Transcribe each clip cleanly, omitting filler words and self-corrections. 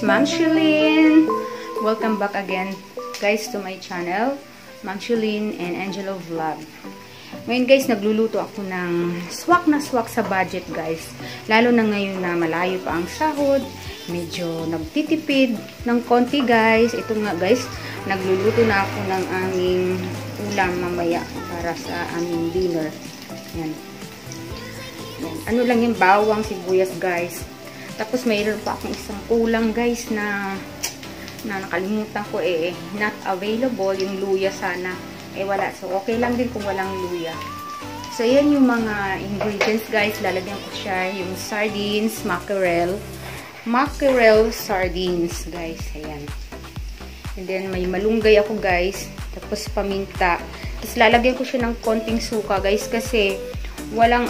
is Macherel. Welcome back again guys to my channel, Macherel and Angelo Vlog. Ngayon guys, nagluluto ako ng swak na swak sa budget guys. Lalo na ngayon na malayo pa ang sahod, medyo nagtitipid ng konti guys. Ito nga guys, nagluluto na ako ng aming ulam mamaya para sa aming dinner. Yan. Yan. Ano lang yung bawang, sibuyas guys. Tapos mayroon pa akong isang ulam guys na nakalimutan ko not available, yung luya sana. Wala. So, okay lang din kung walang luya. So, yan yung mga ingredients guys. Lalagyan ko siya yung sardines, Macherel sardines guys. Ayan. And then, may malunggay ako guys. Tapos, paminta. Tapos, lalagyan ko siya ng konting suka guys. Kasi, walang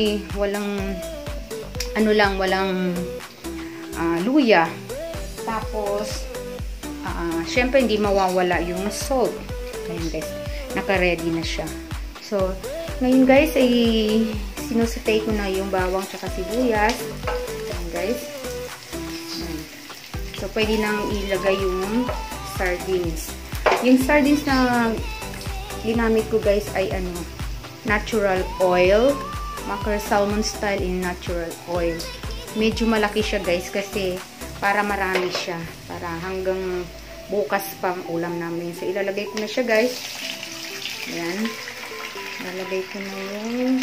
luya. Tapos, syempre hindi mawawala yung salt. Ayan guys, naka-ready na siya. So, ngayon guys, ay sinusutay ko na yung bawang tsaka sibuyas. Ayan guys. Ayan. So, pwede nang ilagay yung sardines. Yung sardines na ginamit ko guys ay natural oil. Macherel salmon style in natural oil. Medyo malaki siya guys kasi para marami siya. Para hanggang bukas pang ulam namin. So, ilalagay ko na siya guys. Ayan. Ilalagay ko na yung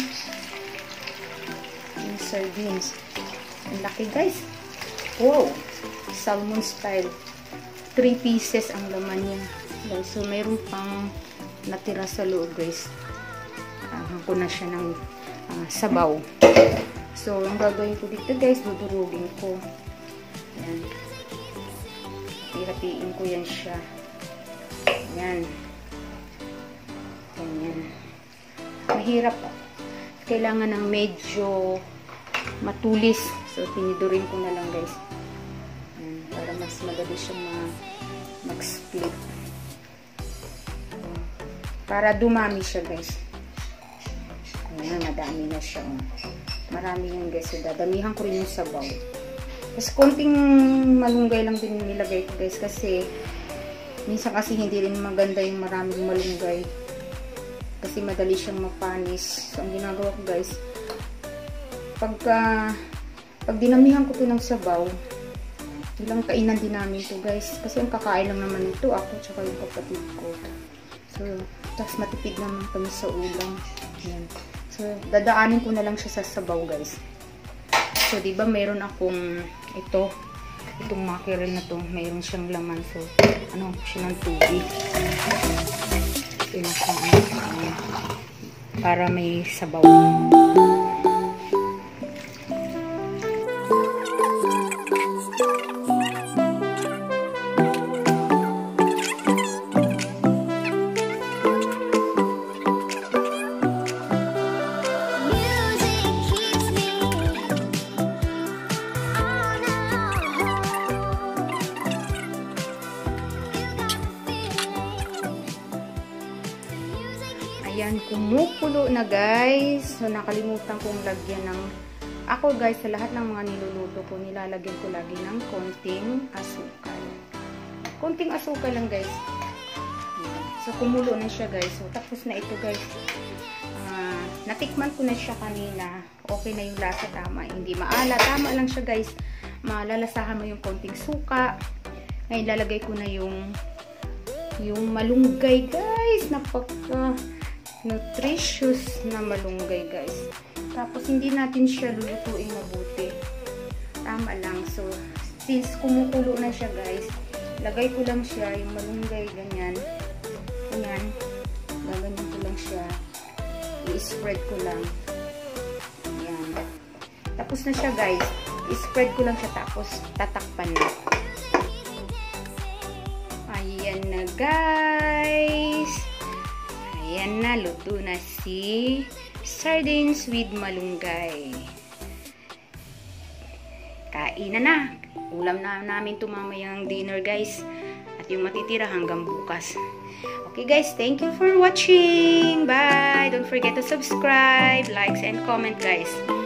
sardines. Ang laki guys. Wow! Salmon style. 3 pieces ang laman niya. So, mayroon pang natira sa loob guys. Ko na siya ng sabaw. So, ang gagawin ko dito guys, dudurugin ko. Ayan. Hirapiin ko yan siya. Ayan. Ayan. Mahirap. Kailangan ng medyo matulis. So, tinidurin ko na lang guys. Ayan. Para mas madali siyang mag-split. Para dumami siya guys. Ayan, madami na siya. Marami yan guys. So, dadamihan ko rin yung sabaw. Tapos, konting malunggay lang din nilagay ko guys. Kasi, minsan kasi hindi rin maganda yung maraming malunggay. Kasi madali siyang mapanis. So, ang ginagawa ko guys, pag dinamihan ko ito ng sabaw, ilang kainan din namin ito guys. Kasi ang kakain lang naman ito, ako tsaka yung kapatid ko. So, tapos matipid naman kami sa ulam. Ayan. So, dadaanin ko na lang siya sa sabaw guys. So, diba mayroon akong itong Macherel na to, mayroon siyang laman. So, siya ng tubig. Para may sabaw. Ayan, kumukulo na guys. So, nakalimutan kong lagyan ng ako guys, sa lahat ng mga niluluto ko, nilalagyan ko lagi ng konting asukal. Konting asukal lang guys. Ayan. So, kumulo na siya guys. So, tapos na ito guys. Natikman ko na siya kanina. Okay na yung lasa, tama. Hindi maala. Tama lang siya guys. Malalasahan mo yung konting suka. Ngayon, lalagay ko na yung malunggay guys. Nutritious na malunggay guys. Tapos hindi natin siya lulutuin mabuti. Tama lang. So, since kumukulo na siya guys, lagay ko lang siya yung malunggay ganyan. Ganyan. Gaganyan ko lang siya. I-spread ko lang. Ayan. Tapos na siya guys. I-spread ko lang siya tapos tatakpan na. Ayan na guys. Ayan na, luto na si sardines with malunggay. Kain na. Ulam na namin ito mamayang dinner guys. At yung matitira hanggang bukas. Okay guys, thank you for watching. Bye! Don't forget to subscribe, likes, and comment guys.